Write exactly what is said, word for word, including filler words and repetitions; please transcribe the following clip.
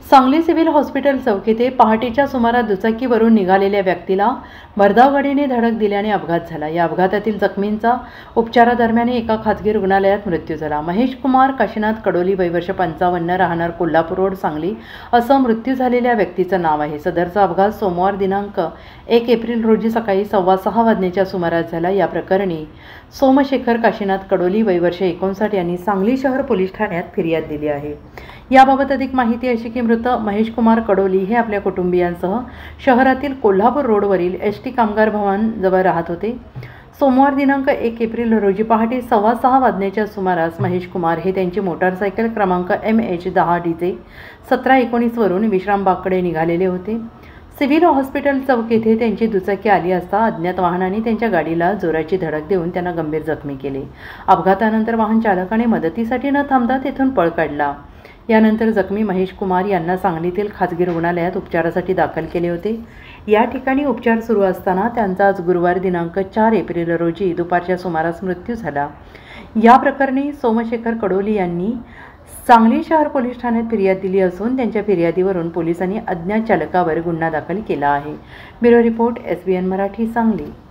Sangli civil hospital चौक येथे पहाटेच्या सुमारास दुचाकीवरून निघालेल्या व्यक्तीला भरधाव गाडीने धडक दिल्याने अपघात झाला। या अपघातातील जखमींचा उपचारादरम्यान एका खासगी रुग्णालयात मृत्यू झाला। महेश कुमार काशीनाथ कडोली, वय वर्ष पंचावन्न, राहणार कोल्हापूर रोड, सांगली असं मृत्यू झालेल्या व्यक्तीचं नाव आहे। सदरचा अपघात सोमवार दिनांक एक एप्रिल रोजी सकाळी सव्वा सहा वाजण्याच्या सुमारास झाला। या प्रकरणी सोमशेखर काशीनाथ कडोली, वय वर्ष एकोणसाठ यांनी सांगली शहर पोलीस ठाण्यात फिर्याद दिली आहे। याबाबत अधिक माहिती अशी की मृत महेश कुमार कडोली हे आपल्या कुटुंबियांसह शहरातील कोल्हापूर रोडवरील एस टी कामगार भवन जवळ राहत होते। सोमवार दिनांक एक एप्रिल रोजी पहाटे सव्वा सहा वाजण्याच्या सुमारास महेश कुमार हे त्यांची मोटारसायकल क्रमांक एम एच दहा डी जे सतरा एकोणीस वरून विश्रामबागकडे निघालेले होते। सिव्हिल हॉस्पिटल चौक येथे त्यांची दुचाकी आली असता अज्ञात वाहनाने त्यांच्या गाडीला जोराची धडक देऊन त्यांना गंभीर जखमी केले। अपघातानंतर वाहन चालकाने मदतीसाठी न थांबता तेथून पळ काढला। यानंतर जखमी महेश कुमार यांना सांगलीतील खासगी रुग्णालयात उपचारासाठी दाखल केले होते। या ठिकाणी उपचार सुरू असताना त्यांचा आज गुरुवार दिनांक चार एप्रिल रोजी दुपारच्या सुमारास मृत्यू झाला। या प्रकरणी सोमशेखर कडोली यांनी सांगली शहर पोलीस ठाण्यात फिर्याद दिली असून त्यांच्या फिर्यादीवरून पोलिसांनी अज्ञात चालकावर गुन्हा दाखल केला आहे। Bureau report, S B N Marathi, Sangli.